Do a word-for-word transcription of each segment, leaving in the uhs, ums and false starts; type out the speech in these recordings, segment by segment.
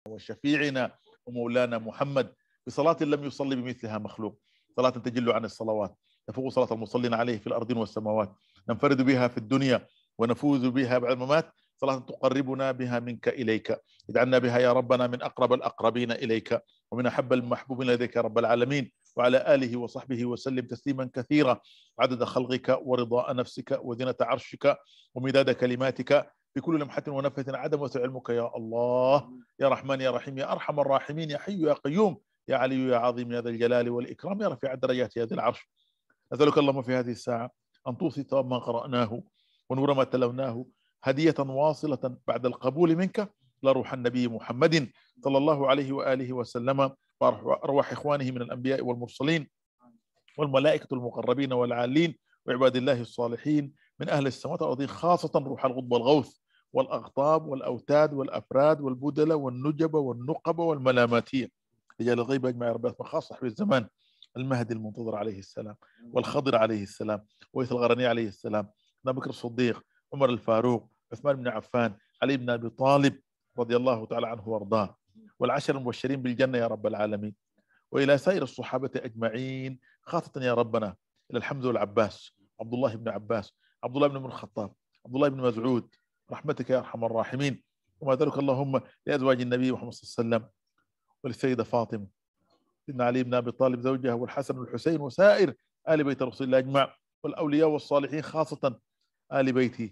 وشفيعنا ومولانا محمد بصلاة لم يصلي بمثلها مخلوق، صلاة تجل عن الصلوات، تفوق صلاة المصلين عليه في الأرض والسماوات، ننفرد بها في الدنيا ونفوز بها بعد الممات، صلاة تقربنا بها منك إليك، اجعلنا بها يا ربنا من أقرب الأقربين إليك ومن أحب المحبوبين لديك يا رب العالمين، وعلى آله وصحبه وسلم تسليما كثيرا عدد خلقك ورضاء نفسك وزنة عرشك ومداد كلماتك في كل لمحة ونفث عدم وسع علمك يا الله يا رحمن يا رحيم يا أرحم الراحمين يا حي يا قيوم يا علي يا عظيم يا ذا الجلال والإكرام يا رفيع الدرجات يا ذي العرش. نسألك اللهم في هذه الساعة أن توصي ثواب ما قرأناه ونور ما تلوناه هدية واصلة بعد القبول منك لروح النبي محمد صلى الله عليه وآله وسلم وأرواح إخوانه من الأنبياء والمرسلين والملائكة المقربين والعالين وعباد الله الصالحين من أهل السماوات والأرض، خاصة روح الغضب والغوث والأغطاب والأوتاد والأفراد والبدلة والنجبة والنقبة والملاماتية رجال الغيب أجمع ربات خاصة صاحب الزمان المهدي المنتظر عليه السلام والخضر عليه السلام ويث الغرني عليه السلام أبو بكر الصديق عمر الفاروق عثمان بن عفان علي بن أبي طالب رضي الله تعالى عنه وارضاه والعشر المبشرين بالجنة يا رب العالمين، وإلى سائر الصحابة أجمعين، خاصة يا ربنا إلى الحمزة والعباس عبد الله بن عباس عبد الله بن الخطاب عبد الله بن مسعود رحمتك يا أرحم الراحمين، وما ذلك اللهم لأزواج النبي محمد صلى الله عليه وسلم وللسيدة فاطمة سيدنا علي بن أبي طالب زوجها والحسن والحسين وسائر آل بيت رسول الله أجمع والأولياء والصالحين، خاصة آل بيتي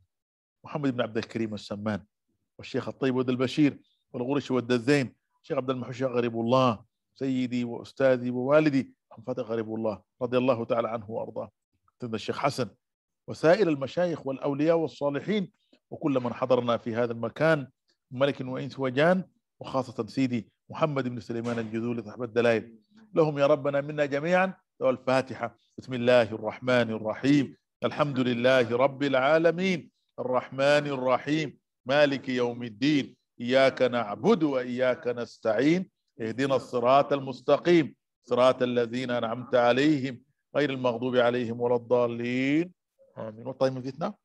محمد بن عبد الكريم السمان والشيخ الطيب ود البشير والغرش والدزين الشيخ عبد المحوش غريب الله سيدي وأستاذي ووالدي محمد فاتح غريب الله رضي الله تعالى عنه وأرضاه، سيدنا الشيخ حسن وسائر المشايخ والأولياء والصالحين وكل من حضرنا في هذا المكان ملك وإنس وجان، وخاصة سيدي محمد بن سليمان الجذولي صاحب الدلائل، لهم يا ربنا منا جميعا. والفاتحة. بسم الله الرحمن الرحيم الحمد لله رب العالمين الرحمن الرحيم مالك يوم الدين إياك نعبد وإياك نستعين اهدنا الصراط المستقيم صراط الذين أنعمت عليهم غير المغضوب عليهم ولا الضالين آمين. What time is it now?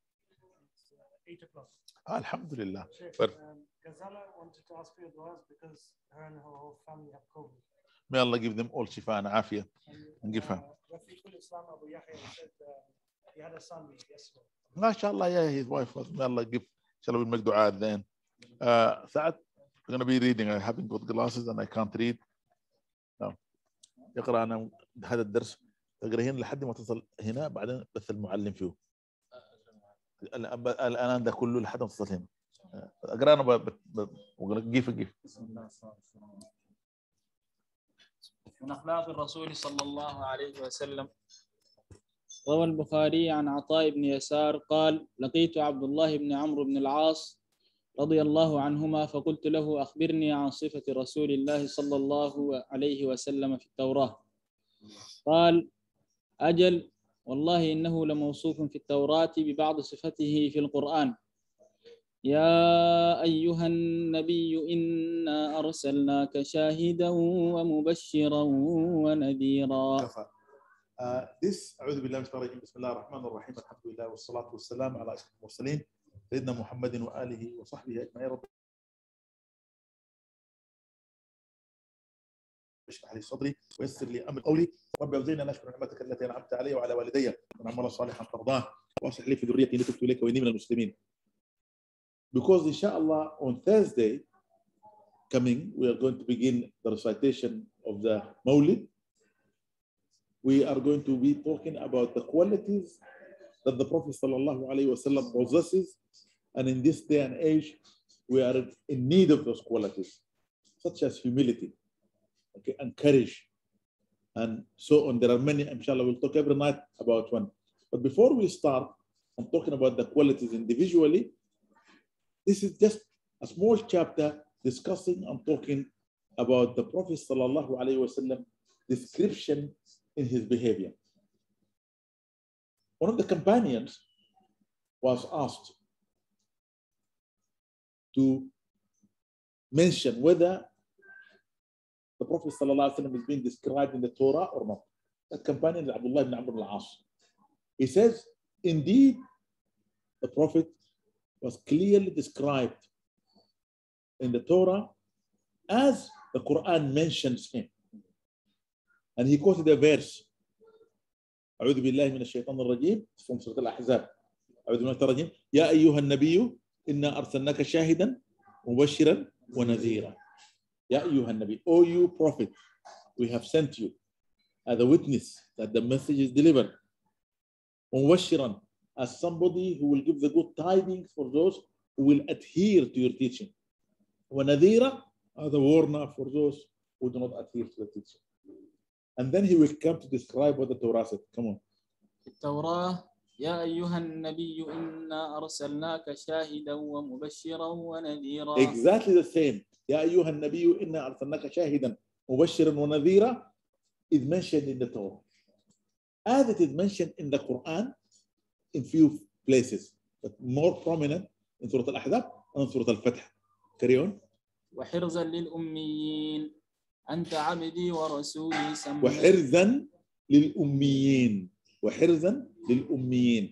eight o'clock. Ah, Alhamdulillah. Sheikh, But, um, Ghazala wanted to ask for your du'as because her and her whole family have COVID. may Allah give them all shifa and afiyah And, and give her. uh, Rafiq al-Islam Abu Yahya said uh, he had a son yesterday. MashaAllah, yeah, his wife was. May Allah give. Shall we make dua then? Uh, Saad, I'm going to be reading. I haven't got glasses and I can't read. No. يقرأ أنا هذا الدرس تقرأين لحد ما تصل هنا بعدين بس المعلم فيه. الآن ده كله لحد ما تصل هنا. أقرأ أنا ب جيف جيف. من أخلاق الرسول صلى الله عليه وسلم. روى البخاري عن عطاء بن يسار قال: لقيت عبد الله بن عمرو بن العاص رضي الله عنهما فقلت له: أخبرني عن صفة رسول الله صلى الله عليه وسلم في التوراة. قال: أجل والله إنه لموصوف في التوراة ببعض صفته في القرآن. يا أيها النبي إنا أرسلناك شاهدا ومبشرا ونذيرا. Uh, this أعوذ بالله من الشيطان الرجيم بسم الله الرحمن الرحيم الحمد لله والصلاة والسلام على أشرف المرسلين سيدنا محمد وآله وصحبه أجمعين. رب اشرح لي صدري ويسر لي أمري قولي رب أوزعني أن أشكر نعمتك التي أنعمت علي وعلى والدي وأن أعمل صالحا ترضاه وأصلح لي في ذريتي إني تبت إليك وإني من المسلمين. Because inshallah on Thursday coming we are going to begin the recitation of the Mawlid. We are going to be talking about the qualities that the Prophet sallallahu alaihi wasallam possesses, and in this day and age, we are in need of those qualities, such as humility, okay, and courage, and so on. There are many. Inshallah, we'll talk every night about one. But before we start, I'm talking about the qualities individually. This is just a small chapter discussing. I'm talking about the Prophet sallallahu alaihi wasallam description in his behavior. One of the companions was asked to mention whether the Prophet ﷺ is being described in the Torah or not. That companion is Abdullah ibn Amr al-As. He says, indeed, the Prophet was clearly described in the Torah as the Quran mentions him. And he quoted a verse. أعوذ بالله من الشيطان الرجيم from سورة الأحزاب. أعوذ بالله من الشيطان الرجيم يا أيها النبي إنا أرسلناك شاهدا مبشرا ونذيرا. يا أيها النبي, O you prophet, we have sent you as a witness that the message is delivered. مبشرا, as somebody who will give the good tidings for those who will adhere to your teaching. ونذيرا, as a warner for those who do not adhere to the teaching. And then he will come to describe what the Torah said. Come on. التوراة يا أيها النبي إنا أرسلناك شاهدا ومبشرا ونذيرا. Exactly the same. يا أيها النبي إنا أرسلناك شاهدا مبشرا ونذيرا is mentioned in the Torah. As it is mentioned in the Quran in few places, but more prominent in Surah Al-Ahzab and Surah Al-Fath. Carry on. وحرزا للأميين أنت عبدي ورسولي سميت. وحرزا للأميين. وحرزا للأميين.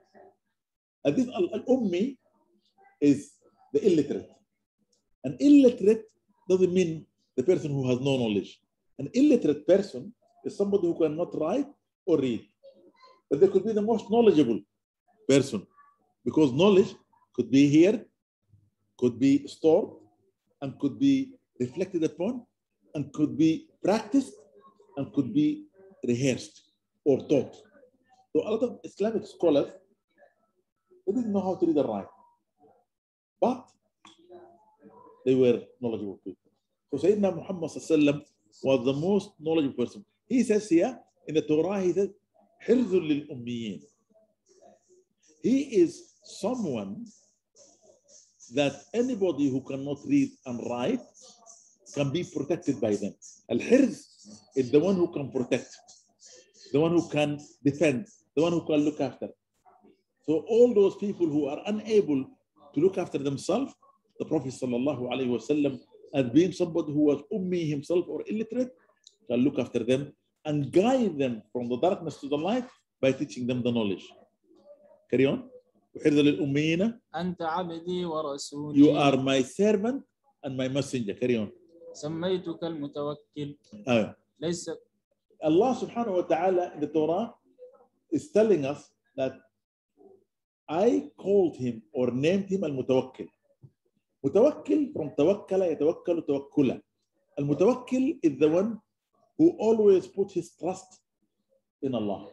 And this al-ummi is the illiterate. An illiterate doesn't mean the person who has no knowledge. An illiterate person is somebody who cannot write or read. But they could be the most knowledgeable person, because knowledge could be here, could be stored, and could be reflected upon, and could be practiced, and could be rehearsed or taught. So a lot of Islamic scholars, they didn't know how to read and write, but they were knowledgeable people. So Sayyidina Muhammad was the most knowledgeable person. He says here in the Torah, he says, حِرْزٌ لِلْأُمِّيِّينَ. He is someone that anybody who cannot read and write can be protected by them. Al-Hirz is the one who can protect, the one who can defend, the one who can look after. So all those people who are unable to look after themselves, the Prophet sallallahu alaihi wasallam, as being somebody who was ummi himself or illiterate, can look after them and guide them from the darkness to the light by teaching them the knowledge. Carry on. أنت عبدي ورسولي. You are my servant and my messenger. Carry on. سميتك المتوكل. Uh, ليس. Allah subhanahu wa ta'ala in the Torah is telling us that I called him or named him al-mutawakkil. Mutawakkil from tawakkala yatawakkalu tawakkula. Al-mutawakkil is the one who always puts his trust in Allah.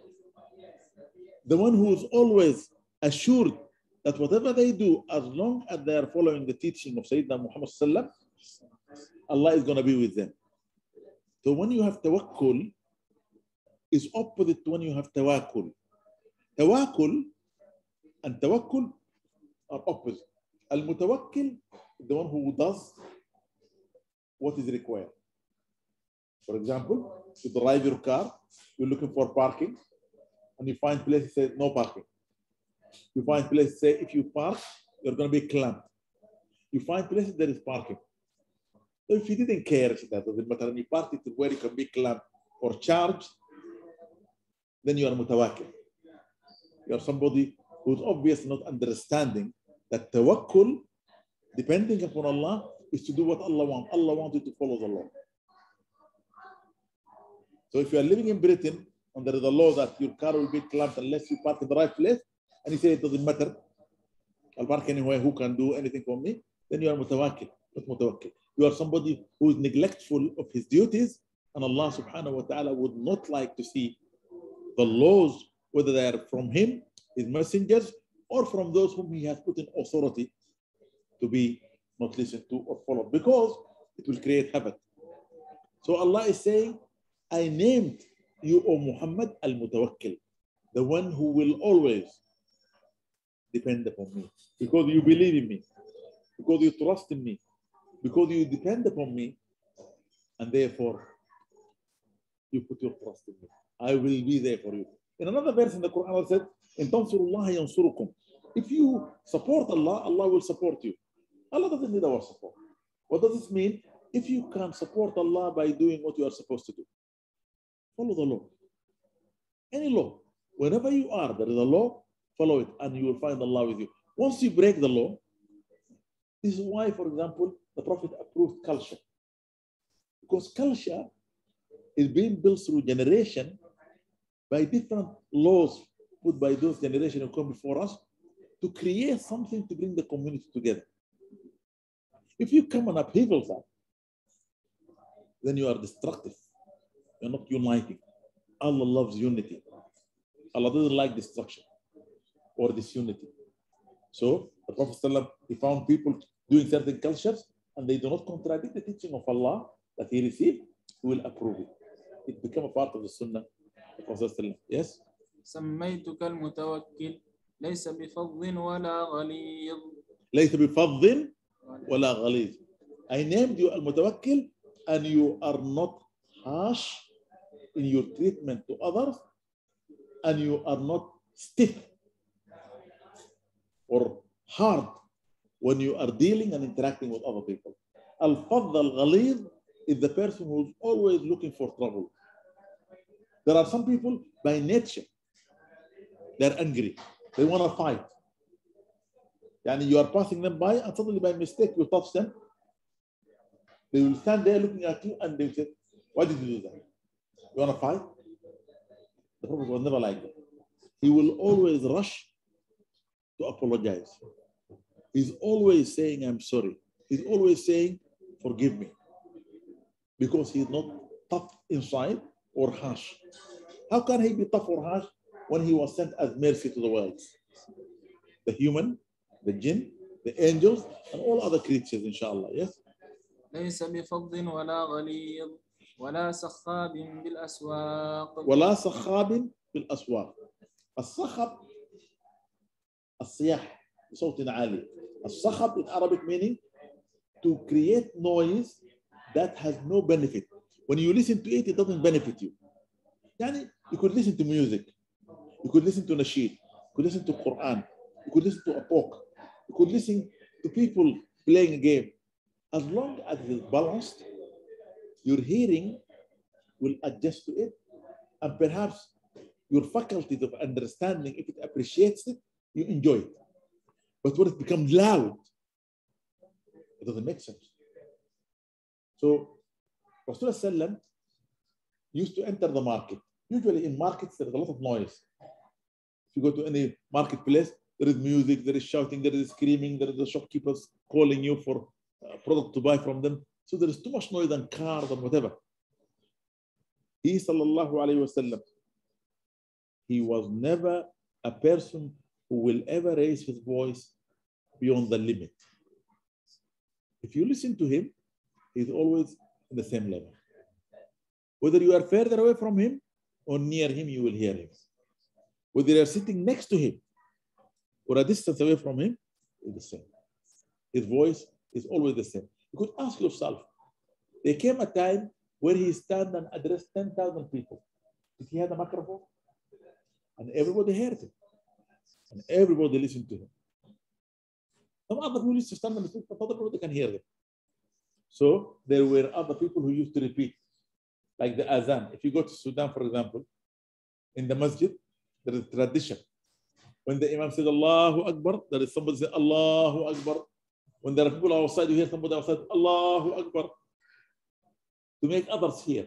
The one who is always assured that whatever they do, as long as they are following the teaching of Sayyidina Muhammad sallallahu alaihi wasallam, Allah is going to be with them. So when you have tawakkul, is opposite to when you have tawakkul. Tawakkul and tawakkul are opposite. Al-mutawakkil is the one who does what is required. For example, you drive your car, you're looking for parking, and you find places that say no parking. You find places say if you park, you're going to be clamped. You find places there is parking. So if you didn't care, that doesn't matter, and you park it where you can be clamped or charged, then you are mutawakkil. You are somebody who's obviously not understanding that tawakkul, depending upon Allah, is to do what Allah wants. Allah wants you to follow the law. So if you are living in Britain and there is a law that your car will be clamped unless you park in the right place, and you say it doesn't matter, I'll park anywhere, who can do anything for me, then you are mutawakkil, not mutawakkil. You are somebody who is neglectful of his duties, and Allah subhanahu wa ta'ala would not like to see the laws, whether they are from him, his messengers, or from those whom he has put in authority, to be not listened to or followed, because it will create havoc. So Allah is saying, I named you, O Muhammad, al-mutawakkil, the one who will always depend upon me, because you believe in me, because you trust in me, because you depend upon me, and therefore you put your trust in me. I will be there for you. In another verse in the Quran, Allah said, "In tansurullaha yansurukum." If you support Allah, Allah will support you. Allah doesn't need our support. What does this mean? If you can support Allah by doing what you are supposed to do, follow the law. Any law. Whenever you are, there is a law, follow it, and you will find Allah with you. Once you break the law, this is why, for example, the Prophet approved culture. Because culture is being built through generation by different laws put by those generations who come before us to create something to bring the community together. If you come on upheaval side, then you are destructive. You're not uniting. Allah loves unity. Allah doesn't like destruction or disunity. So the Prophet ﷺ, he found people doing certain cultures and they do not contradict the teaching of Allah that he received, he will approve it. It became a part of the Sunnah of the Prophet ﷺ. Yes? سميتك المتوكل ليس بفظ ولا غليظ. ليس بفظ ولا غليظ. I named you al-mutawakkil and you are not harsh in your treatment to others and you are not stiff or hard when you are dealing and interacting with other people. Al-fadh al-ghalid is the person who's always looking for trouble. There are some people by nature, they're angry. They want to fight. And you are passing them by and suddenly by mistake you touch them. They will stand there looking at you and they will say, why did you do that? You want to fight? The Prophet was never like that. He will always rush to apologize. He's always saying, I'm sorry. He's always saying, forgive me. Because he's not tough inside or harsh. How can he be tough or harsh when he was sent as mercy to the world? The human, the jinn, the angels, and all other creatures, inshallah. Yes? ليس بفظ ولا غليظ ولا سخاب بالأسواق. ولا سخاب بالأسواق. الصخب الصياح بصوت عالي. الصخب in Arabic meaning to create noise that has no benefit. When you listen to it, it doesn't benefit you. Yani, you could listen to music, you could listen to nasheed, you could listen to Quran, you could listen to a talk, you could listen to people playing a game. As long as it is balanced, your hearing will adjust to it, and perhaps your faculties of understanding, if it appreciates it, you enjoy it. But when it becomes loud, it doesn't make sense. So Rasulullah used to enter the market. Usually in markets, there's a lot of noise. If you go to any marketplace, there is music, there is shouting, there is screaming, there is the shopkeepers calling you for a product to buy from them. So there is too much noise and cars and whatever. He, sallallahu alayhi wasallam, he was never a person who will ever raise his voice beyond the limit. If you listen to him, he's always in the same level. Whether you are further away from him or near him, you will hear him. Whether you are sitting next to him or a distance away from him, it's the same. His voice is always the same. You could ask yourself, there came a time where he stand and addressed ten thousand people. Did he have a microphone? And everybody heard him. And everybody listened to him. Some other people used to stand and speak, but other people can hear them. So there were other people who used to repeat, like the azan. If you go to Sudan, for example, in the masjid, there is a tradition. When the imam says Allahu Akbar, there is somebody say Allahu Akbar. When there are people outside, you hear somebody outside, Allahu Akbar, to make others hear.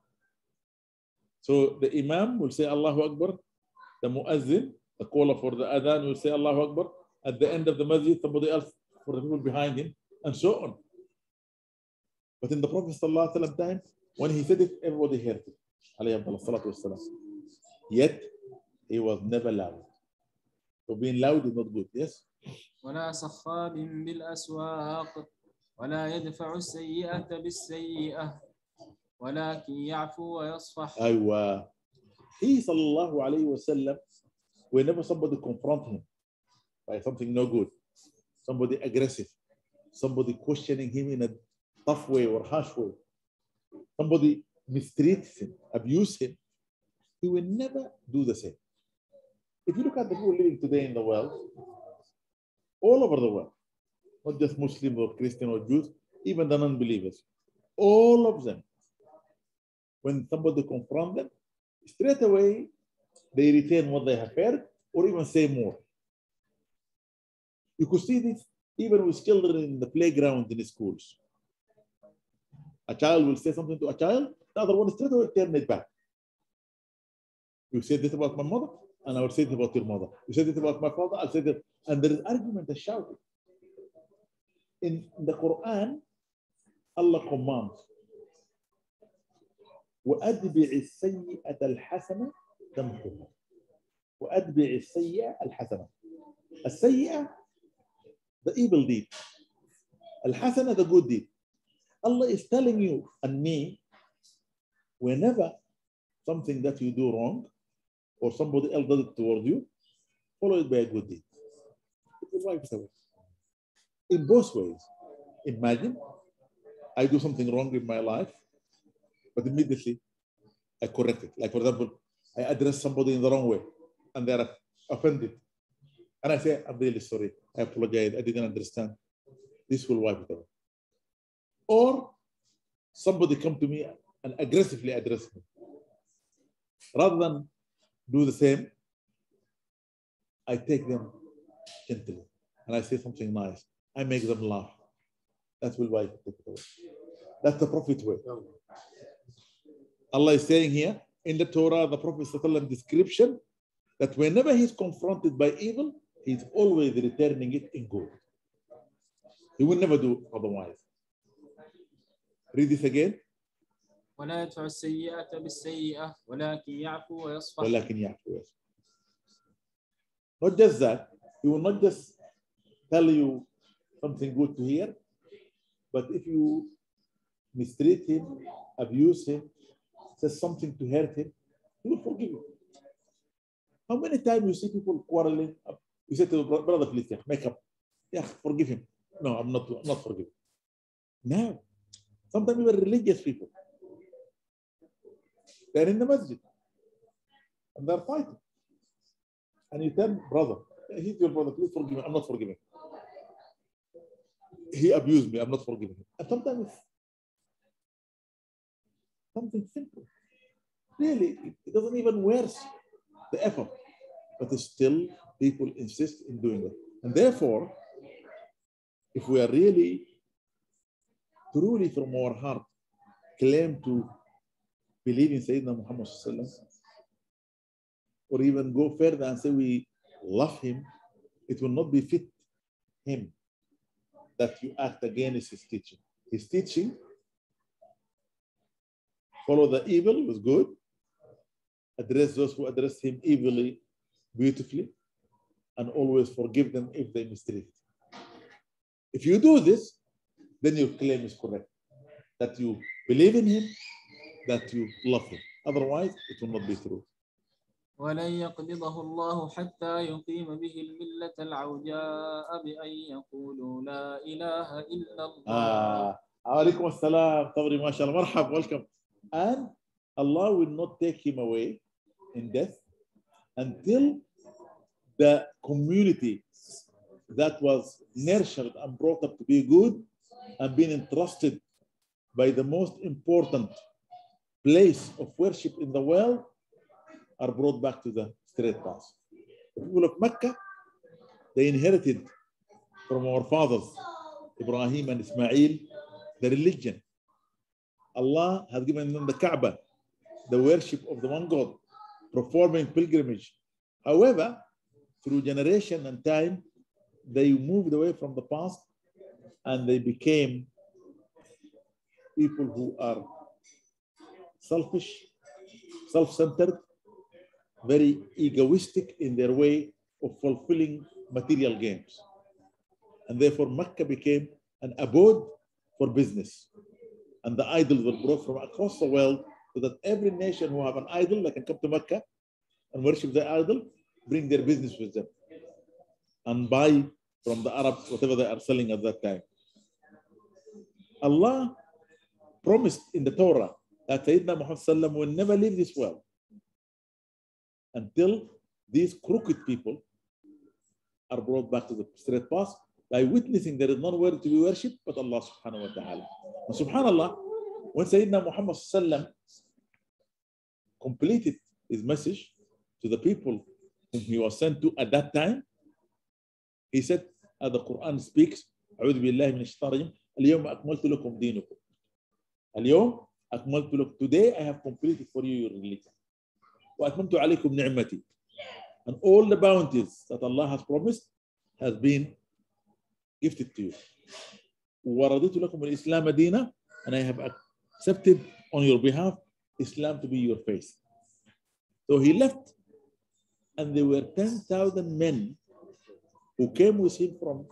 So the imam will say Allahu Akbar, the muazzin, the caller for the adhan will say Allahu Akbar. At the end of the masjid, somebody else for the people behind him, and so on. But in the Prophet ﷺ time, when he said it, everybody heard it. Yet, he was never loud. So being loud is not good, yes? ولا سخاب بالأسواق ولا يدفع السيئة بالسيئة ولكن يعفو ويصفح. أيوة. He sallallahu alayhi wa sallam, whenever somebody confront him by something no good, somebody aggressive, somebody questioning him in a tough way or harsh way, somebody mistreats him, abuse him, he will never do the same. If you look at the people living today in the world, all over the world, not just Muslims or Christians or Jews, even the non-believers, all of them, when somebody confronts them, straight away they retain what they have heard or even say more. You could see this even with children in the playground in the schools. A child will say something to a child, the other one straight away turn it back. You say this about my mother, and I will say this about your mother. You say this about my father, I'll say this. And there is argument and shouting. In the Quran, Allah commands, وَأَتْبِعِ السَّيِّئَةَ الْحَسَنَةَ تَمْحُهَا وَأَتْبِعِ السَّيِّئَةَ الْحَسَنَةَ. السَّيِّئَةَ, the evil deed. Al-Hasana, the good deed. Allah is telling you and me, whenever something that you do wrong, or somebody else does it towards you, follow it by a good deed. It will wipe it away. In both ways. Imagine I do something wrong in my life, but immediately I correct it. Like, for example, I address somebody in the wrong way and they are offended. And I say, I'm really sorry. I apologize. I didn't understand. This will wipe it away. Or somebody come to me and aggressively address me. Rather than do the same, I take them gently and I say something nice. I make them laugh. That will wipe it away. That's the Prophet way. Allah is saying here in the Torah, the Prophet's description, that whenever he's confronted by evil, he's always returning it in good. He will never do otherwise. Read this again. ولا يدفع السيئة بالسيئة ولكن يعفو ويصفح. ولكن يعفو ويصفح. Not just that, he will not just tell you something good to hear, but if you mistreat him, abuse him, say something to hurt him, he will forgive you. How many times you see people quarreling? You say to the brother, please, make up. Yeah, forgive him. No, I'm not, I'm not forgiving. No. Sometimes even religious people. They're in the masjid. And they're fighting. And you tell brother, he's your brother, please forgive me. I'm not forgiving. He abused me. I'm not forgiving him. And sometimes it's something simple. Really, it doesn't even worth the effort. But still, people insist in doing it. And therefore, if we are really, truly from our heart, claim to believe in Sayyidina Muhammad sallallahu alaihi wasallam, or even go further and say we love him, it will not befit him that you act against his teaching. His teaching, follow the evil with good, address those who address him evilly, beautifully, and always forgive them if they mistreat. If you do this, then your claim is correct, that you believe in him, that you love him. Otherwise, it will not be true. ولن يقبضه الله حتى يقيم به الملة العوجاء بأن يقولوا لا إله إلا الله. عليكم السلام. طبري ما شاء الله. مرحب. Welcome. And Allah will not take him away in death until the community that was nurtured and brought up to be good and been entrusted by the most important place of worship in the world are brought back to the straight path. The people of Mecca, they inherited from our fathers, Ibrahim and Ismail, the religion. Allah has given them the Kaaba, the worship of the one God, performing pilgrimage. However, through generation and time, they moved away from the past and they became people who are selfish, self-centered, very egoistic in their way of fulfilling material gains. And therefore Mecca became an abode for business. And the idols were brought from across the world so that every nation who have an idol, they can come to Mecca and worship their idol, bring their business with them, and buy from the Arabs whatever they are selling at that time. Allah promised in the Torah that Sayyidina Muhammad sallam will never leave this world until these crooked people are brought back to the straight path by witnessing there is none worthy to be worshipped but Allah subhanahu wa ta'ala. And subhanallah, when Sayyidina Muhammad sallam completed his message to the people whom he was sent to at that time, he said, as the Quran speaks, أعوذ بالله من الشيطان الرجيم اليوم أكملت لكم دينكم. اليوم أكملت لك. Today I have completed for you your religion. وأتممت عليكم نعمتي. And all the bounties that Allah has promised has been gifted to you. ورضيت لكم الإسلام دينا, and I have accepted on your behalf Islam to be your faith. So he left, and there were ten thousand men who came with him from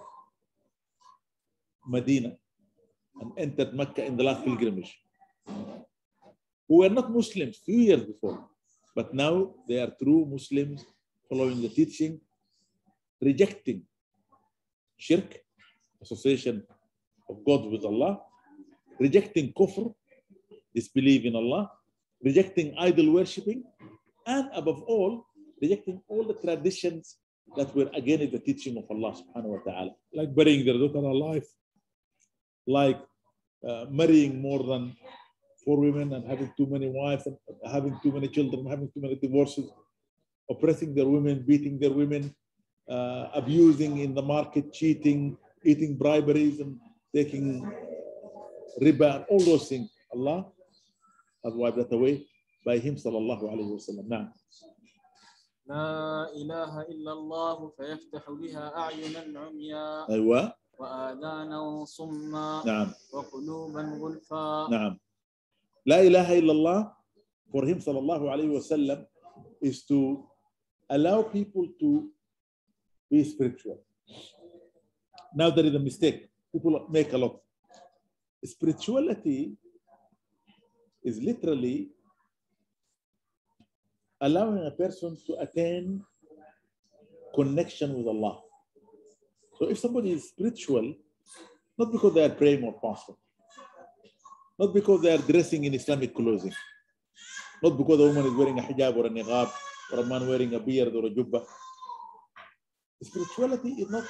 Medina and entered Mecca in the last pilgrimage, who were not Muslims few years before, but now they are true Muslims following the teaching, rejecting shirk, association of God with Allah, rejecting kufr, disbelief in Allah, rejecting idol worshipping, and above all, rejecting all the traditions that were against the teaching of Allah subhanahu wa ta'ala, like burying their daughter alive, like uh, marrying more than four women and having too many wives, and having too many children, having too many divorces, oppressing their women, beating their women, uh, abusing in the market, cheating, eating briberies, and taking riba, and all those things. Allah has wiped that away by him sallallahu alayhi wa sallam. Now, لا إله إلا الله فيفتح بها أعينا عميا أيوة. وآذانا صما نعم. وقلوبا غلفا. نعم. لا إله إلا الله for him sallallahu alayhi wa sallam is to allow people to be spiritual. Now there is a mistake. People make a lot. Spirituality is literally allowing a person to attain connection with Allah. So if somebody is spiritual, not because they are praying or fasting, not because they are dressing in Islamic clothing, not because a woman is wearing a hijab or a niqab, or a man wearing a beard or a jubba. Spirituality is not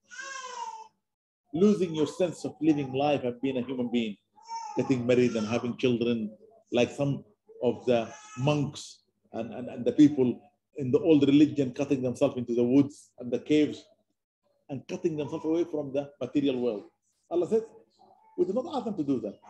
losing your sense of living life and being a human being, getting married and having children, like some of the monks and, and, and the people in the old religion cutting themselves into the woods and the caves and cutting themselves away from the material world. Allah said, we did not ask them to do that.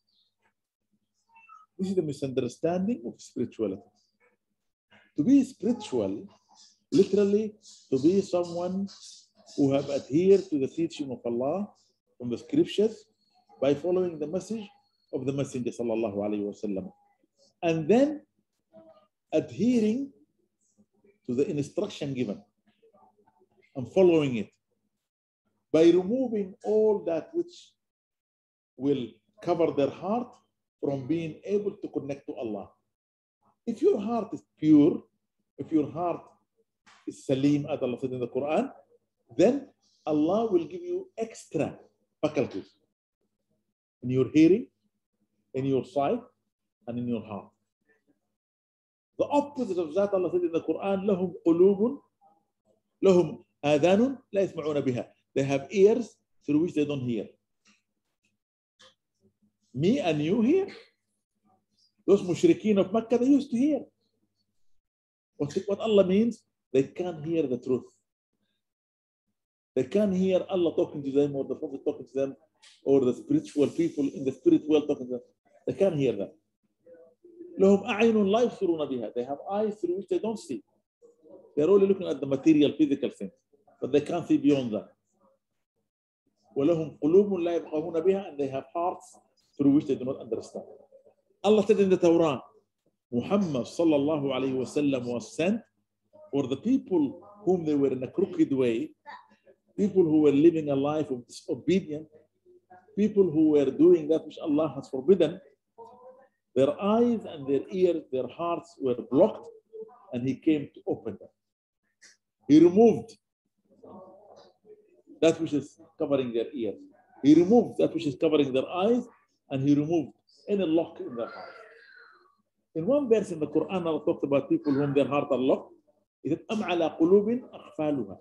This is the misunderstanding of spirituality. To be spiritual, literally, to be someone who have adhered to the teaching of Allah from the scriptures by following the message of the Messenger sallallahu alaihi wasallam, and then adhering to the instruction given and following it by removing all that which will cover their heart from being able to connect to Allah. If your heart is pure, if your heart is salim, as Allah said in the Quran, then Allah will give you extra faculties in your hearing, in your sight, and in your heart. The opposite of that, Allah said in the Quran, لهم قلوب لهم آذان لا يسمعون بها. They have ears through which they don't hear. Me and you hear. Those mushrikeen of Mecca, they used to hear. What, what Allah means, they can't hear the truth. They can't hear Allah talking to them, or the Prophet talking to them, or the spiritual people in the spirit world talking to them. They can't hear that. لهم أعين لا يبصرون بها. They have eyes through which they don't see. They're only looking at the material, physical things, but they can't see beyond that. وَلَهُمْ قُلُوبٌ لَا يَفْقَهُونَ بِهَا. And they have hearts through which they do not understand. Allah said in the Torah, Muhammad sallallahu alayhi wa sallam was sent for the people whom they were in a crooked way, people who were living a life of disobedience, people who were doing that which Allah has forbidden. Their eyes and their ears, their hearts were blocked, and he came to open them. He removed that which is covering their ears. He removed that which is covering their eyes, and he removed any lock in their heart. In one verse in the Quran, Allah talked about people whom their heart are locked. He said, أَمْ عَلَى قُلُوبٍ أَقْفَالُهَا.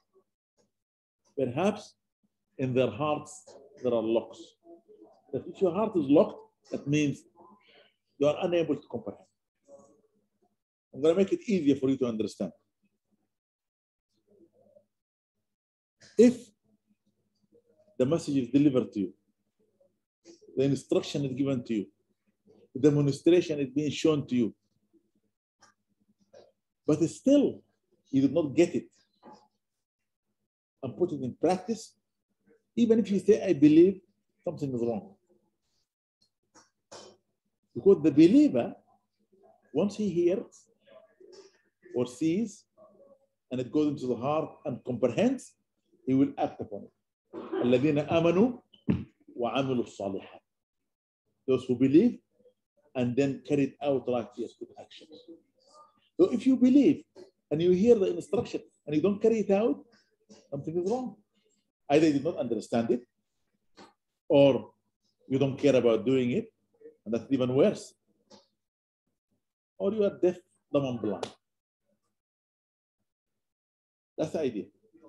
Perhaps in their hearts there are locks. That if your heart is locked, that means you are unable to comprehend. I'm going to make it easier for you to understand. If the message is delivered to you, The instruction is given to you. The demonstration is being shown to you. But still, you did not get it and put it in practice. Even if you say, I believe, something is wrong. Because the believer, once he hears or sees, and it goes into the heart and comprehends, he will act upon it. الذين آمنوا وعملوا الصالحات. Those who believe and then carried out righteous good actions. So if you believe and you hear the instruction and you don't carry it out, something is wrong. Either you did not understand it, or you don't care about doing it, and that's even worse. Or you are deaf, dumb, and blind. That's the idea.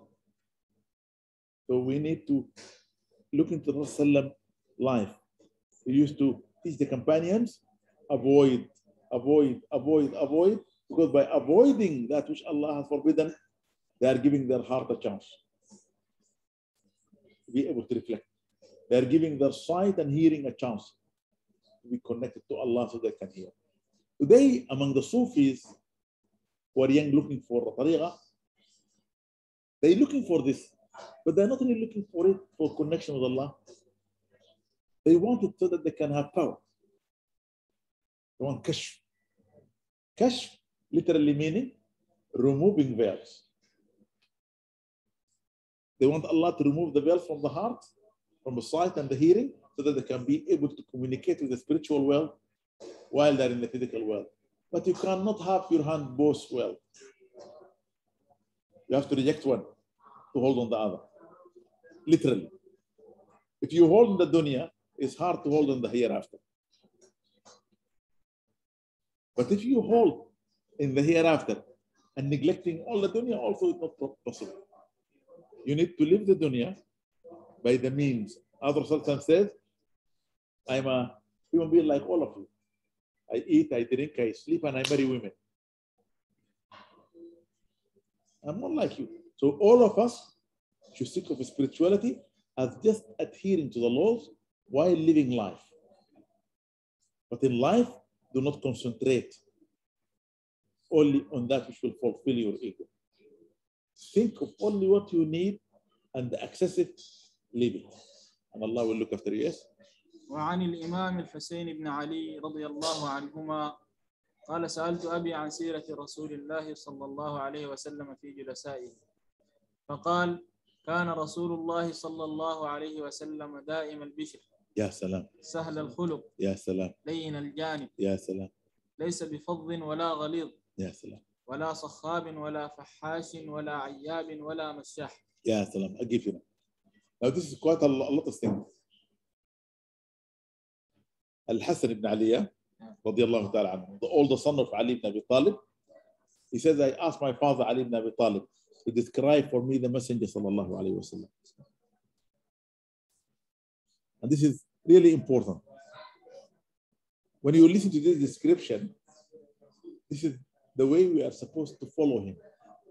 So we need to look into the Prophet's life. He used to teach the companions, avoid, avoid, avoid, avoid, because by avoiding that which Allah has forbidden, they are giving their heart a chance to be able to reflect. They are giving their sight and hearing a chance to be connected to Allah so they can hear. Today, among the Sufis who are young looking for the tariqah, they're looking for this, but they're not really looking for it for connection with Allah. They want it so that they can have power. They want kashf. Kashf literally meaning removing veils. They want Allah to remove the veil from the heart, from the sight and the hearing, so that they can be able to communicate with the spiritual world while they're in the physical world. But you cannot have your hand both well. You have to reject one to hold on the other. Literally. If you hold on the dunya, it's hard to hold on the hereafter. But if you hold in the hereafter and neglecting all the dunya, also it's not possible. You need to live the dunya by the means. Our Prophet says, I'm a human being like all of you. I eat, I drink, I sleep, and I marry women. I'm not like you. So all of us should think of spirituality as just adhering to the laws while living life. But in life, do not concentrate only on that which will fulfill your ego. Think of only what you need, and the excessive, leave it. And Allah will look after you. Yes? وعن الإمام الحسين بن علي رضي الله عنهما قال سألت أبي عن سيرة رسول الله صلى الله عليه وسلم في جلسائه فقال كان رسول الله صلى الله عليه وسلم دائم البشر يا سلام سهل الخلق يا سلام لين الجانب يا سلام ليس بفظ ولا غليظ يا سلام ولا صخاب ولا فحاش ولا عياب ولا مشاح. يا سلام. I'll give you now. Now this is quite a lot of things. Al-Hasan ibn Ali, radiallahu ta'ala anhu, the older son of Ali ibn Abi Talib, he says, I asked my father Ali ibn Abi Talib to describe for me the Messenger sallallahu alayhi wa sallam. And this is really important. When you listen to this description, this is the way we are supposed to follow him.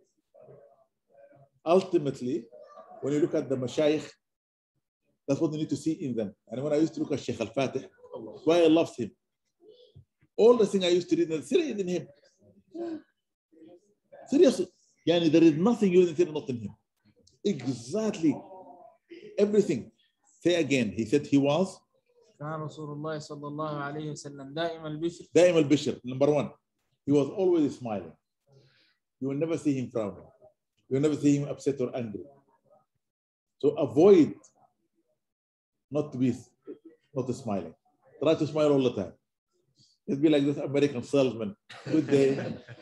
Ultimately, when you look at the mashayikh, that's what you need to see in them. And when I used to look at Sheikh Al-Fatih, why I loved him. All the things I used to read, and serious in him. Seriously. Yani, there is nothing you didn't not in him. Exactly. Everything. Say again. He said he was كان رسول الله صلى الله عليه وسلم دائم البشر. دائم البشر. Number one. He was always smiling. You will never see him frowning. You will never see him upset or angry. So avoid not to be not smiling. Try to smile all the time. It'd be like this American salesman. Good day.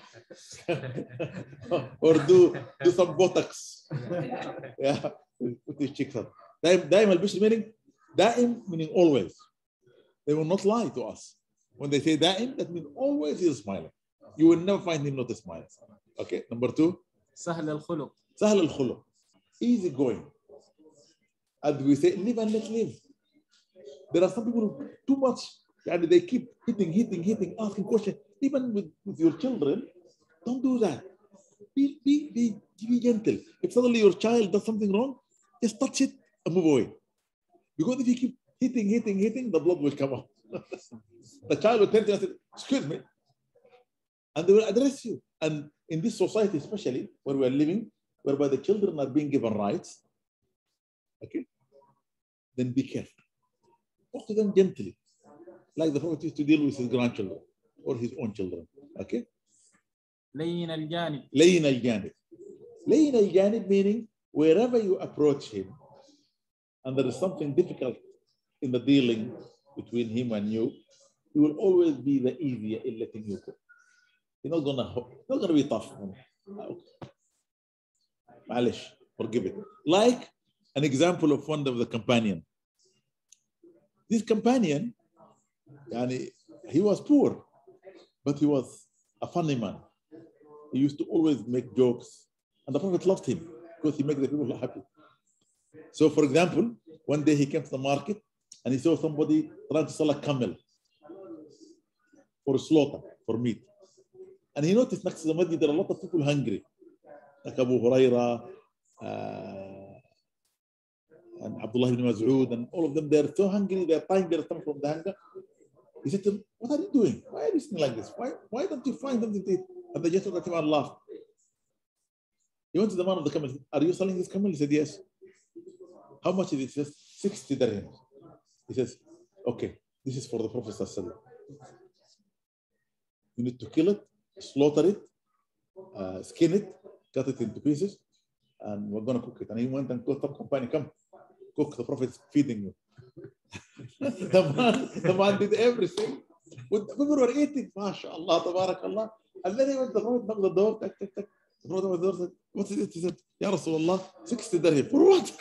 Or do do some Botox. Yeah. Put his cheeks up. Daim al-Bishr meaning Daim meaning always. They will not lie to us. When they say Daim, that means always he is smiling. You will never find him not smiling. Okay. Number two. سهل الخلق. سهل الخلق. Easy going. And we say live and let live. There are some people who too much, and they keep hitting, hitting, hitting, asking questions. Even with, with your children, don't do that. Be, be, be, be gentle. If suddenly your child does something wrong, just touch it and move away. Because if you keep hitting, hitting, hitting, the blood will come out. The child will turn to you and say, excuse me. And they will address you. And in this society, especially where we are living, whereby the children are being given rights, okay, then be careful. Talk to them gently, like the Prophet used to deal with his grandchildren or his own children. Okay? لين الجانب. لين الجانب. لين الجانب meaning wherever you approach him and there is something difficult in the dealing between him and you, he will always be the easier in letting you go. He's not gonna, not gonna be tough. معلش, forgive it. Like an example of one of the companion. This companion, yani, he was poor, but he was a funny man. He used to always make jokes, and the Prophet loved him because he made the people happy. So, for example, one day he came to the market and he saw somebody trying to sell a camel for slaughter, for meat. And he noticed next to the masjid there are a lot of people hungry, like Abu Huraira, uh, and Abdullah ibn Mas'ud, and all of them, they're so hungry, they're tying their stomach from the hunger. He said to them, what are you doing? Why are you sitting like this? Why, why don't you find something to eat? And they just looked at him and laughed. He went to the man of the camel. Are you selling this camel? He said, yes. How much is it? He says, sixty dirhams. He says, okay, this is for the Prophet ﷺ. You need to kill it, slaughter it, uh, skin it, cut it into pieces, and we're going to cook it. And he went and called some company, come, cook, the Prophet is feeding you. the, man, the man did everything. When people were eating, MashaAllah, Tabarakallah. And then he went to the Prophet, knocked the door, tak, tak, tak. The Prophet was there, said, what is it? He said, Ya Rasulullah, sixty dirham. For what?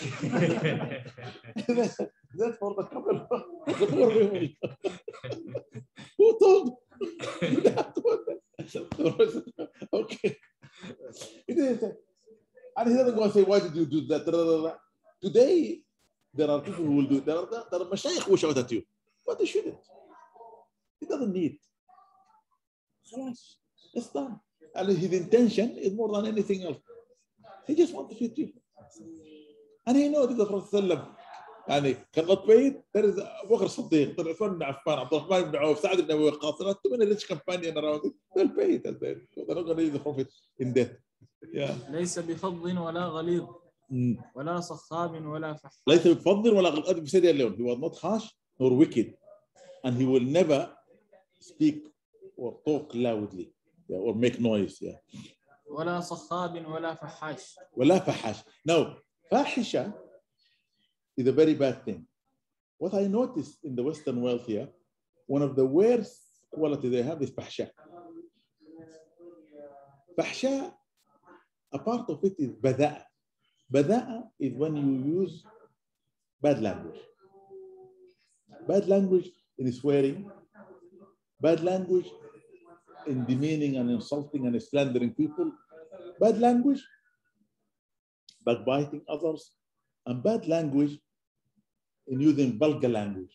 That's for the couple. The poor people. Who told? You have told them. The Prophet said, okay. He didn't say. And he doesn't go and say, why did you do that? Today, there are people who will do it. There are, there are mashayikh who shout at you, but they shouldn't. He doesn't need. Khalas, it's done. And his intention is more than anything else. He just wants to feed you. And he knows that the Prophet يعني cannot pay it. There is Abu Bakr Siddiq, Uthman ibn Affan, Abdul Rahman ibn Auf, Sa'd ibn Abi Waqqas, not too many rich companions around it. They'll pay it. They're not going to leave the Prophet in debt. Yeah. ليس بفظ ولا غليظ ولا صخاب ولا فحاش. ليس بفظ ولا غليظ. بسيد اليوم. He was not harsh nor wicked, and he will never speak or talk loudly, yeah, or make noise. Yeah. ولا صخاب ولا فحاش. ولا فحاش. Now, fahisha is a very bad thing. What I noticed in the Western world here, one of the worst qualities they have is fahsha. Fahsha, a part of it is bada'a. Bada'a is when you use bad language. Bad language in swearing, bad language in demeaning and insulting and slandering people, bad language, backbiting others, and bad language in using vulgar language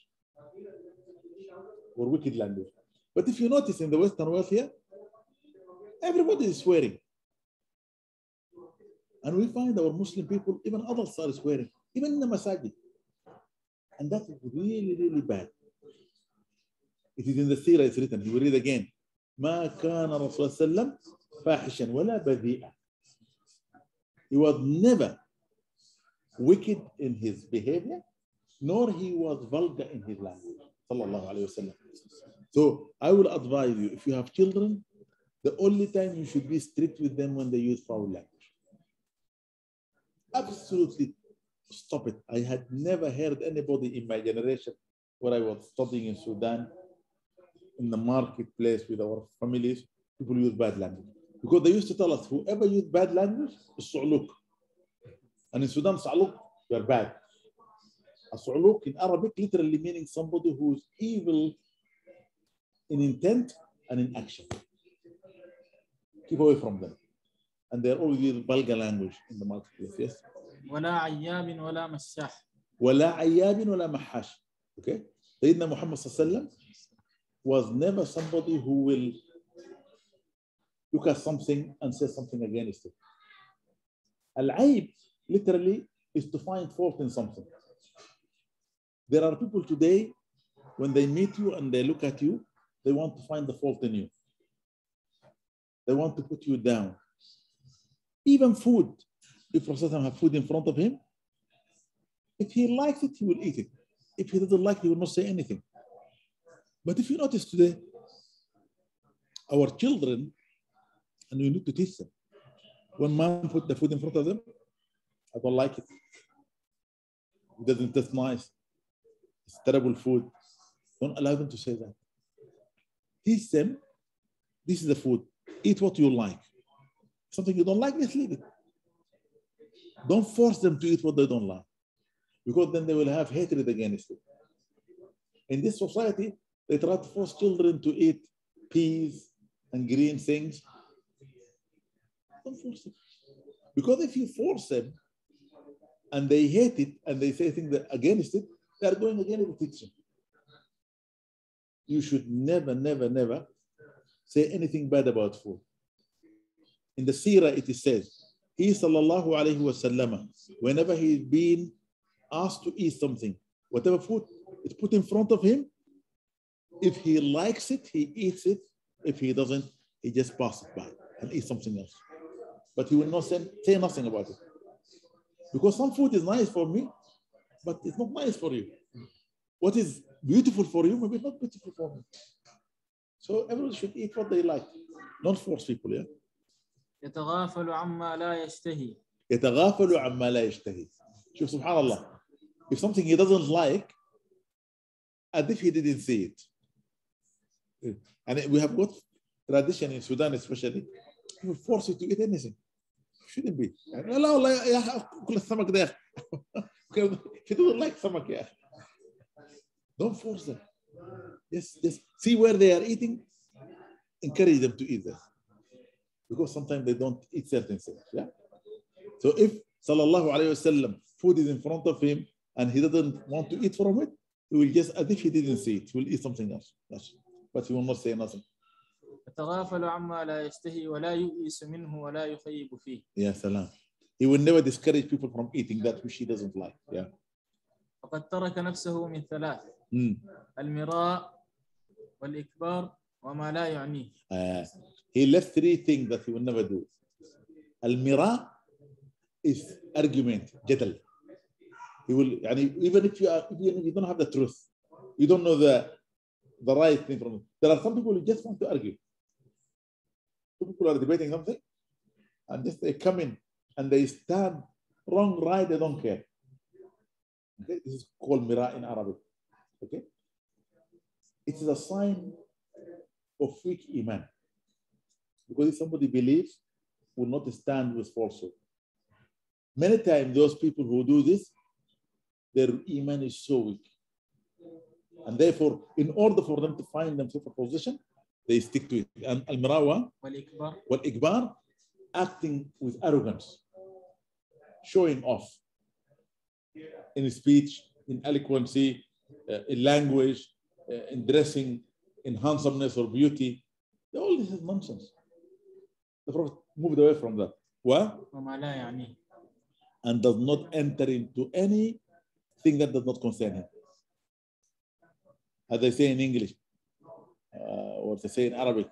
or wicked language. But if you notice in the Western world here, everybody is swearing. And we find our Muslim people, even others are swearing, even in the masajid. And that is really, really bad. It is in the seerah, it's written, you will read again. ما كان رسول الله صلى الله عليه وسلم فاحشا ولا بذيئا. He was never wicked in his behavior, nor he was vulgar in his language. Sallallahu alayhi wa sallam. So I will advise you, if you have children, the only time you should be strict with them when they use foul language. Absolutely stop it. I had never heard anybody in my generation where I was studying in Sudan, in the marketplace with our families, people use bad language. Because they used to tell us, whoever used bad language is su'luk. And in Sudan, su'luk, you're bad. A su'luk in Arabic literally meaning somebody who's evil in intent and in action. Keep away from them. And they're always using vulgar language in the marketplace, yes? ولا عياب ولا مساح. ولا عياب ولا محاش. Okay? Sayyidina Muhammad sallallahu alayhi wa sallam was never somebody who will look at something and say something against it. Al-aib literally is to find fault in something. There are people today, when they meet you and they look at you, they want to find the fault in you. They want to put you down. Even food. If Prophet has food in front of him, if he likes it, he will eat it. If he doesn't like it, he will not say anything. But if you notice today, our children, and we need to teach them, when mom put the food in front of them, I don't like it. It doesn't taste nice. It's terrible food. Don't allow them to say that. Teach them, this is the food. Eat what you like. Something you don't like, just leave it. Don't force them to eat what they don't like, because then they will have hatred against it. In this society, they try to force children to eat peas and green things. Don't force them. Because if you force them and they hate it and they say things against it, they are going against the teaching. You should never, never, never say anything bad about food. In the seerah, it is said, he sallallahu alayhi wa sallam, whenever he's been asked to eat something, whatever food is put in front of him, if he likes it, he eats it. If he doesn't, he just passes it by and eats something else. But he will not say, say nothing about it. Because some food is nice for me, but it's not nice for you. What is beautiful for you may be not beautiful for me. So everyone should eat what they like. Don't force people, yeah? يتغافل عما لا يشتهي. يتغافل عما لا يشتهي. شوف سبحان الله. If something he doesn't like, as if he didn't see it. And we have got tradition in Sudan especially, people force you to eat anything. Shouldn't be. لا والله يا أخي كل السمك ده. If you don't like سمك يا أخي. Don't force them. Yes, yes. See where they are eating, encourage them to eat that. Because sometimes they don't eat certain things. Yeah. So if sallallahu alayhi wasallam food is in front of him and he doesn't want to eat from it, he will just, as if he didn't see it, he will eat something else. Yes. But he will not say nothing. يتغافل عما لا يشتهي ولا يؤيس منه ولا يخيب فيه. Yeah, salam. He will never discourage people from eating that which he doesn't like. Yeah. فقد ترك نفسه من ثلاث. Mm. المراء والإكبار وما لا يعنيه. Uh, he left three things that he will never do. Al-mira is argument, jadal. He will, يعني, even if you are, even if you don't have the truth, you don't know the the right thing from it. There are some people who just want to argue. Some people are debating something, and just they come in and they stand wrong, right, they don't care. Okay, this is called mira in Arabic. Okay, it is a sign of weak iman, because if somebody believes, will not stand with falsehood. Many times, those people who do this, their iman is so weak, and therefore, in order for them to find themselves a position, they stick to it. And al-mirawa wal-ikbar, acting with arrogance, showing off in speech, in eloquency, uh, in language, uh, in dressing, in handsomeness or beauty. All this is nonsense. The Prophet moved away from that. What? And does not enter into anything that does not concern him. As they say in English, uh, or they say in Arabic,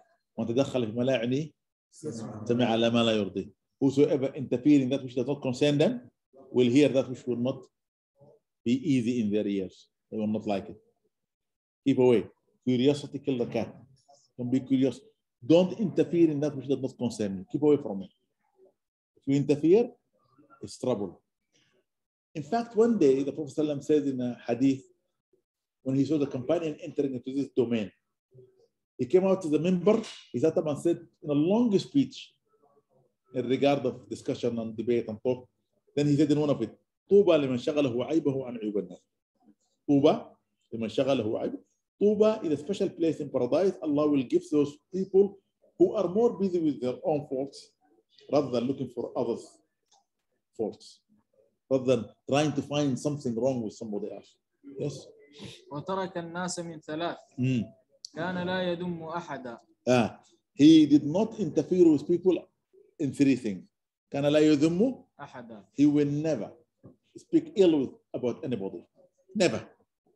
whosoever interfere in that which does not concern them will hear that which will not be easy in their ears. They will not like it. Keep away. Curiosity kills the cat. Don't be curious. Don't interfere in that which does not concern you. Keep away from it. If you interfere, it's trouble. In fact, one day the Prophet ﷺ says in a hadith, when he saw the companion entering into this domain, he came out to the minbar, he sat up and said in a long speech in regard of discussion and debate and talk. Then he said in one of it, طوبى لمن شغله عيبه عن عيوب الناس. طوبى لمن شغله عيبه. Tuba is a special place in paradise. Allah will give those people who are more busy with their own faults rather than looking for others' faults, rather than trying to find something wrong with somebody else. Yes. وترك الناس من ثلاث. كان لا يذم أحدا. Ah, he did not interfere with people in three things. كان لا يذم أحدا. He will never speak ill with, about anybody. Never.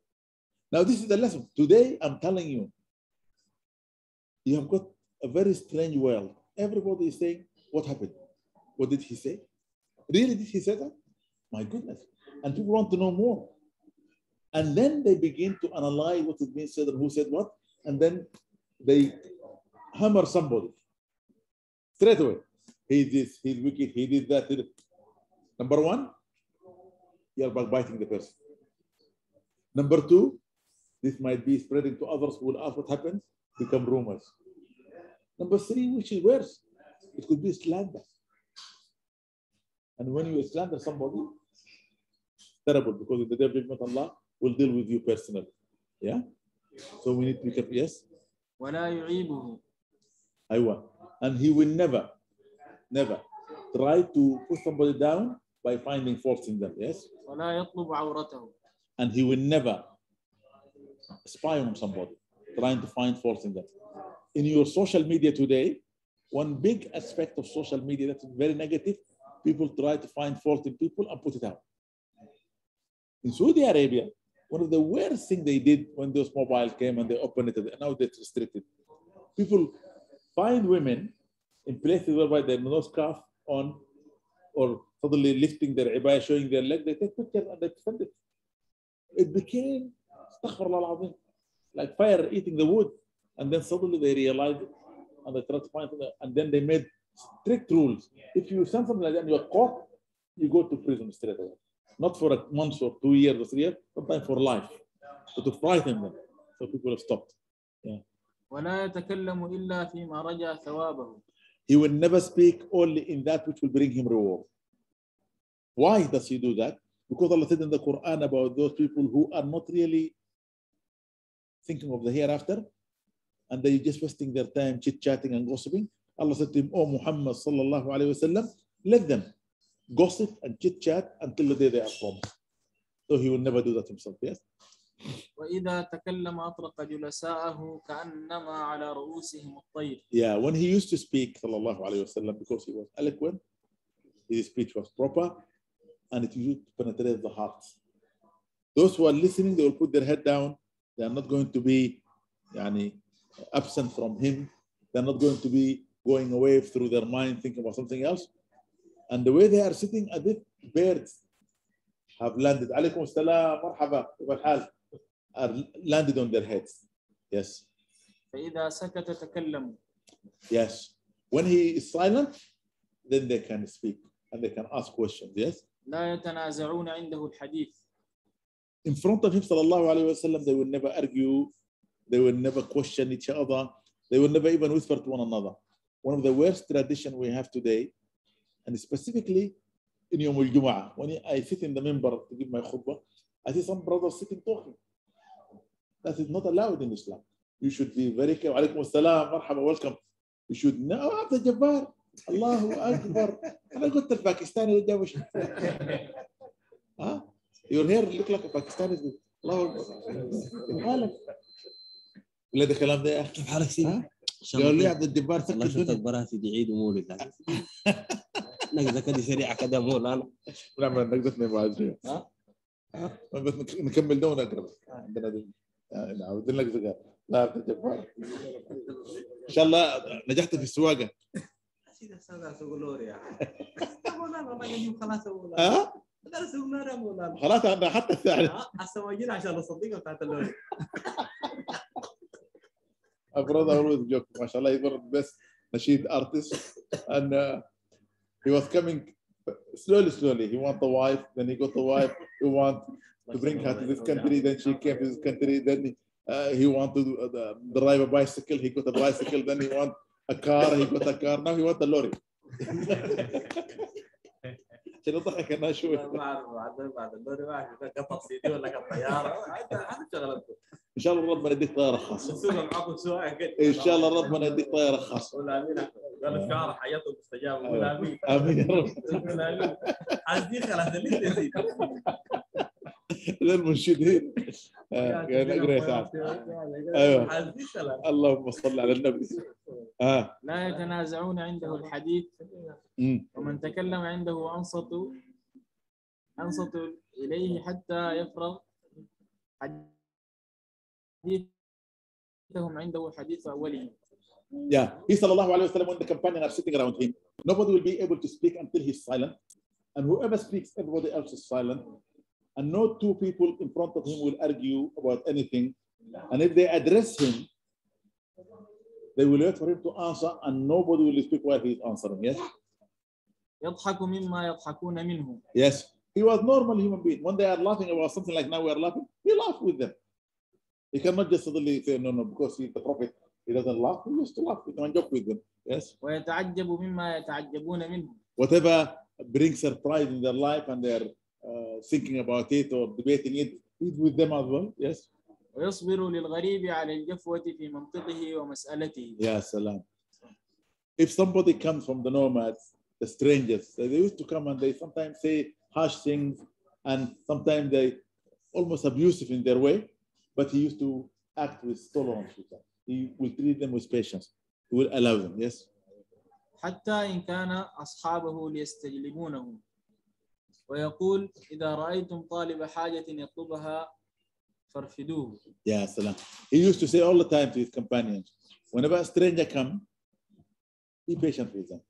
Now this is the lesson. Today I'm telling you, you have got a very strange world. Everybody is saying, what happened? What did he say? Really, did he say that? My goodness. And people want to know more. And then they begin to analyze what is being said and who said what. And then they hammer somebody. Straight away. He this, he's wicked, he did that. He did. Number one, you're backbiting the person. Number two, this might be spreading to others who will ask what happened, become rumors. Number three, which is worse, it could be slander. And when you slander somebody, terrible, because in the day of judgment, Allah will deal with you personally. Yeah? So we need to be careful. Yes? ولا يعيبه. Aywa. And he will never, never try to put somebody down by finding faults in them. Yes? ولا يطلب عورته. And he will never spy on somebody, trying to find faults in them. In your social media today, one big aspect of social media that's very negative, people try to find fault in people and put it out. In Saudi Arabia, one of the worst things they did when those mobiles came and they opened it, and now it's restricted. People find women in places whereby they have no scarf on or suddenly lifting their ibaya, showing their leg, they take pictures and they send it. It became, astaghfirullah, like fire eating the wood. And then suddenly they realized it and they tried to find it. And then they made strict rules. If you send something like that and you're caught, you go to prison straight away. Not for a month or two years or three years, sometimes for life. So to frighten them. So people have stopped. Yeah. ولا يتكلم إلا فيما رجى ثوابه. He will never speak only in that which will bring him reward. Why does he do that? Because Allah said in the Quran about those people who are not really thinking of the hereafter, and they're just wasting their time chit-chatting and gossiping. Allah said to him, oh Muhammad sallallahu alayhi wa sallam, let them gossip and chit-chat until the day they are promised. So he will never do that himself, yes? وإذا تكلم أطرق جلساءه كأنما على رؤوسهم الطير. Yeah, when he used to speak, sallallahu alayhi wa sallam, because he was eloquent, his speech was proper, and it used to penetrate the hearts. Those who are listening, they will put their head down. They are not going to be yani, absent from him. They're not going to be going away through their mind, thinking about something else. And the way they are sitting, as if birds have landed. Alaykum assalam, marhaba, walhal, are landed on their heads. Yes. فإذا سكت تكلم. Yes. When he is silent, then they can speak and they can ask questions. Yes. لا يتنازعون عنده الحديث. In front of him, sallallahu alayhi wa sallam, they will never argue. They will never question each other. They will never even whisper to one another. One of the worst traditions we have today, and specifically in Yom al-Jum'ah, when I sit in the minbar to give my khutbah, I see some brothers sitting talking. That is not allowed in Islam. You should be very careful. Alaykum assalam, marhaba, welcome. You should know Abdul Jabbar. Allahu Akbar. أنا قلت الباكستاني ده جابش. ها؟ Your hair look like a Pakistani. الله أكبر. مالك؟ ولاد الكلام ده يا أخي. كيف حالك سيدي؟ قال لي عبد الجبار سكت والله شفتك برا سيدي عيد ومولد. نقدة كده سريعة كده مولانا. نعمل نقدتنا بعد. ها؟ ها؟ بس نكمل دون أقرب. عندنا دي. نعود لك زقار. لا عبد الجبار. إن شاء الله نجحت في السواقة. سيدي سواقة سوق لوري يا مولانا والله يجيب خلاص مولانا. ها؟ لا سوق لوري يا مولانا. خلاص أنا حتى الثالث. السواقين عشان الصديقة بتاعت اللوري. My brother always joke, mashallah, he's one of the best nasheed artists. And uh, he was coming slowly, slowly. He want the wife, then he got the wife. He want to bring her to this country, then she came to this country. Then uh, he want to uh, drive a bicycle. He got a bicycle. Then he want a car. He got a car. Now he want a lorry. عشان اضحك انا شوي. ما اعرف بعد بعد اللوري واحد قطع سيدي ولا قطع طياره هذا شغلته. ان شاء الله ربنا يديك طياره خاصه. نسوق معاكم سواء ان شاء الله ربنا يديك طياره خاصه. قول امين. قال الشعر حياته مستجابه. قول امين. امين يا رب. قول امين. عايزين خلاص اللي تزيد. للمنشدين. قال اقرا يا سعد. ايوه. عايزين خلاص. اللهم صل على النبي. اه. لا يتنازعون عنده الحديث. ومن تكلم عنده أنصتوا أنصتوا إليه حتى يفرغ حديثهم عنده حديث أولهم. Yeah, he sallallahu alayhi wa sallam, when the companion are sitting around him, nobody will be able to speak until he's silent. And whoever speaks, everybody else is silent. And no two people in front of him will argue about anything. And if they address him, they will wait for him to answer, and nobody will speak while he's answering. Yes? يضحك مما يضحكون منه. Yes. He was normal human being. When they are laughing about something like now we are laughing, he laughed with them. He cannot just suddenly say, no, no, because he's the prophet, he doesn't laugh. He used to laugh with them and joke with them. Yes. ويتعجب مما يتعجبون منه. Whatever brings surprise in their life and they're uh, thinking about it or debating it, he's with them as well. Yes. ويصبر للغريب على الجفوة في منطقه ومسألته. Ya salam. If somebody comes from the nomads, the strangers, they used to come and they sometimes say harsh things and sometimes they almost abusive in their way, but he used to act with tolerance with them. He will treat them with patience. He will allow them. Yes. حتى إن كان أصحابه ليستجلبونه ويقول إذا رأيتم طالب حاجة يطلبها فارفدوه. Ya salam. He used to say all the time to his companions, whenever a stranger comes, be patient with them.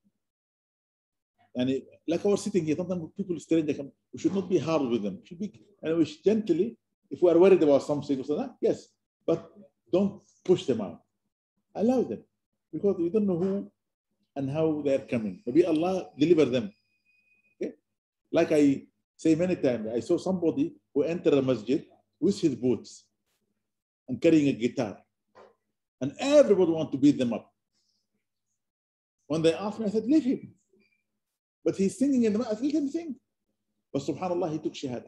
And like our sitting here, sometimes people stranger come, we should not be hard with them. We should be, and we should gently, if we are worried about something, yes, but don't push them out. Allow them, because we don't know who and how they are coming. Maybe Allah deliver them. Okay, like I say many times, I saw somebody who entered a masjid with his boots and carrying a guitar, and everybody want to beat them up. When they asked me, I said, leave him. But he's singing in the masjid, let him sing. But subhanAllah, he took shahada.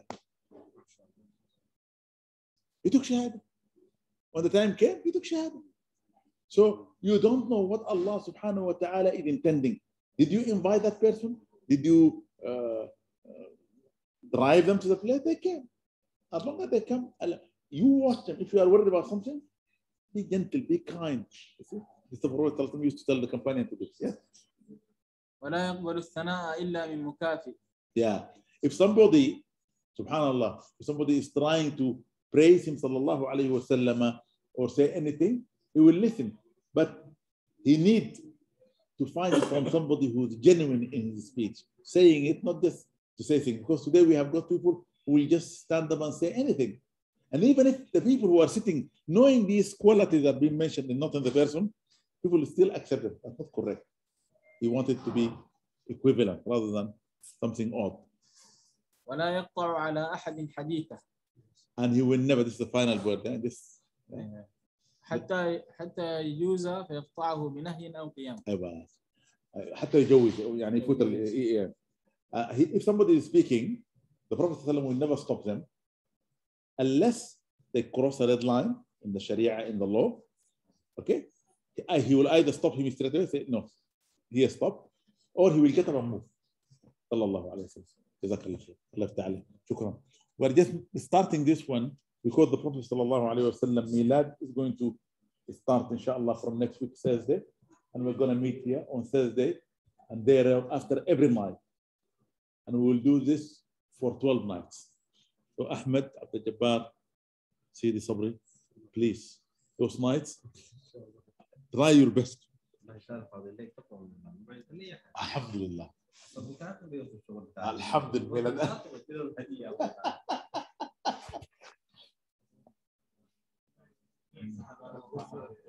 He took shahada. When the time came, he took shahada. So you don't know what Allah subhanahu wa ta'ala is intending. Did you invite that person? Did you uh, uh, drive them to the place? They came. As long as they come, you watch them. If you are worried about something, be gentle, be kind. You see? Mister Prophet used to tell the companion to do this. Yes? ولا يقبل الثناء إلا من مكافئ. Yeah. If somebody, subhanallah, if somebody is trying to praise him, sallallahu alayhi wa sallam, or say anything, he will listen. But he needs to find it from somebody who's genuine in his speech, saying it, not just to say things. Because today we have got people who will just stand up and say anything. And even if the people who are sitting, knowing these qualities are being mentioned and not in the person, people will still accept it. That's not correct. He wanted to be equivalent rather than something odd. ولا يقطع على أحد حديثه. And he will never, this is the final word. Eh? This, eh? حتى حتى يجوز فيقطعه بنهي أو قيام. أيوة. حتى يجوز يعني يفوت ال uh, if somebody is speaking, the Prophet will never stop them unless they cross a red line in the Sharia, in the law. Okay, he will either stop him straight away, say no, he has stopped, or he will get up and move. Sallallahu alayhi wa sallam. Jazakallah khair. Allah ta'ala. Shukran. We're just starting this one because the Prophet sallallahu alayhi wa sallam Milad is going to start inshallah from next week Thursday, and we're going to meet here on Thursday and thereafter every night, and we will do this for twelve nights. So Ahmed, Abdul Jabbar, Sidi Sabri, please, those nights, try your best. Alhamdulillah. Alhamdulillah.